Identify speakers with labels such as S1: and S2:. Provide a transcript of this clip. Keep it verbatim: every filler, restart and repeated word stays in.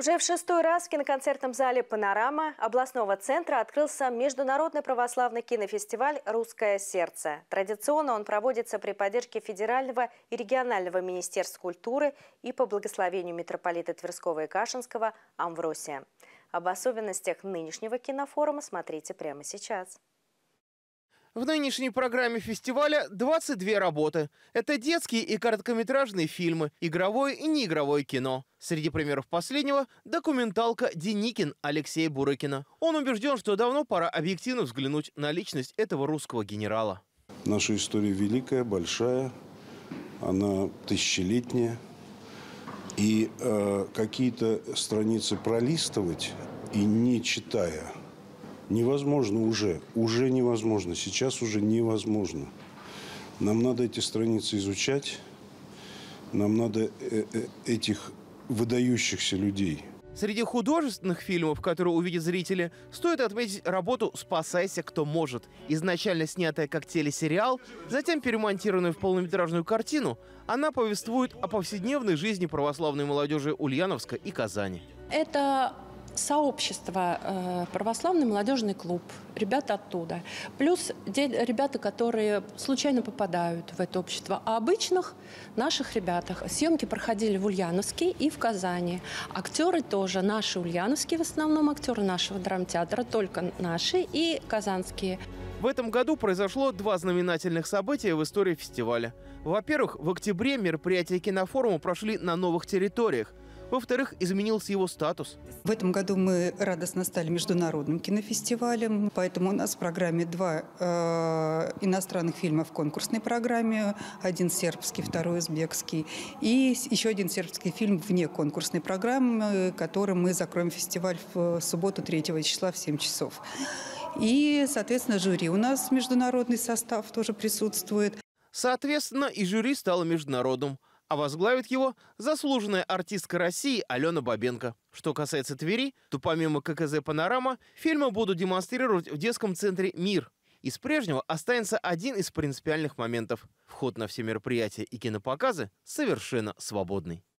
S1: Уже в шестой раз в киноконцертном зале «Панорама» областного центра открылся Международный православный кинофестиваль «Русское сердце». Традиционно он проводится при поддержке Федерального и регионального министерств культуры и по благословению митрополита Тверского и Кашинского Амвросия. Об особенностях нынешнего кинофорума смотрите прямо сейчас.
S2: В нынешней программе фестиваля двадцать две работы. Это детские и короткометражные фильмы, игровое и неигровое кино. Среди примеров последнего – документалка «Деникин» Алексея Бурыкина. Он убежден, что давно пора объективно взглянуть на личность этого русского генерала.
S3: Наша история великая, большая, она тысячелетняя. И э, какие-то страницы пролистывать и не читая – невозможно уже. Уже невозможно. Сейчас уже невозможно. Нам надо эти страницы изучать. Нам надо э -э этих выдающихся людей.
S2: Среди художественных фильмов, которые увидят зрители, стоит отметить работу «Спасайся, кто может». Изначально снятая как телесериал, затем перемонтированная в полнометражную картину, она повествует о повседневной жизни православной молодежи Ульяновска и Казани.
S4: Это сообщество, э, православный молодежный клуб, ребята оттуда. Плюс ребята, которые случайно попадают в это общество. А обычных наших ребятах. Съемки проходили в Ульяновске и в Казани. Актеры тоже наши ульяновские, в основном актеры нашего драмтеатра, только наши и казанские.
S2: В этом году произошло два знаменательных события в истории фестиваля. Во-первых, в октябре мероприятия кинофорума прошли на новых территориях. Во-вторых, изменился его статус.
S5: В этом году мы радостно стали международным кинофестивалем, поэтому у нас в программе два э, иностранных фильма в конкурсной программе. Один сербский, второй узбекский. И еще один сербский фильм вне конкурсной программы, которым мы закроем фестиваль в субботу третьего числа в семь часов. И, соответственно, жюри. У нас международный состав тоже присутствует.
S2: Соответственно, и жюри стало международным. А возглавит его заслуженная артистка России Алена Бабенко. Что касается Твери, то помимо ка ка зэ «Панорама» фильмы будут демонстрировать в детском центре «Мир». Из прежнего останется один из принципиальных моментов. Вход на все мероприятия и кинопоказы совершенно свободный.